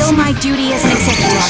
fulfill my duty as an executor.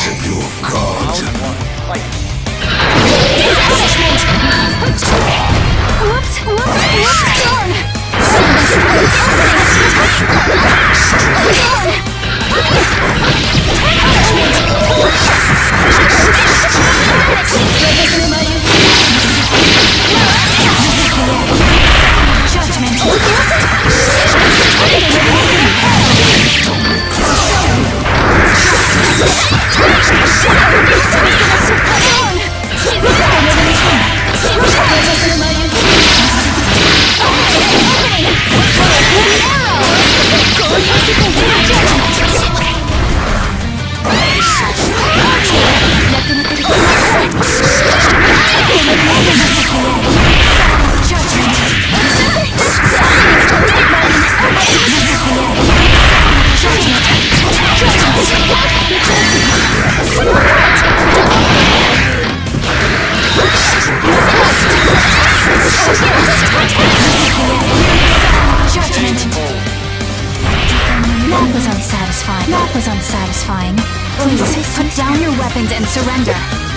That was unsatisfying. Please, put down your weapons and surrender.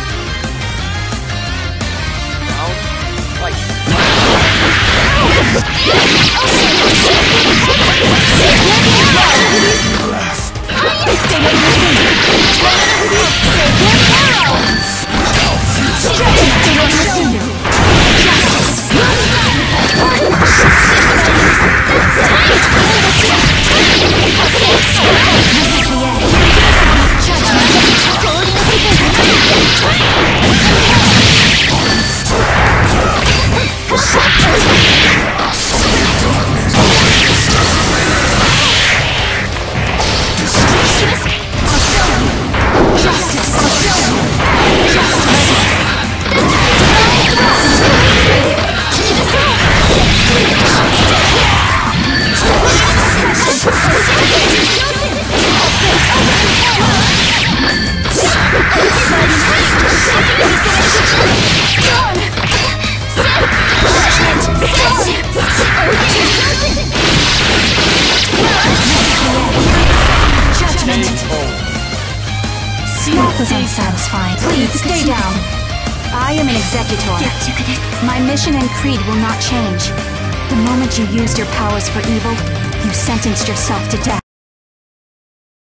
That was unsatisfying. Please, stay down. I am an executor. My mission and creed will not change. The moment you used your powers for evil, you sentenced yourself to death.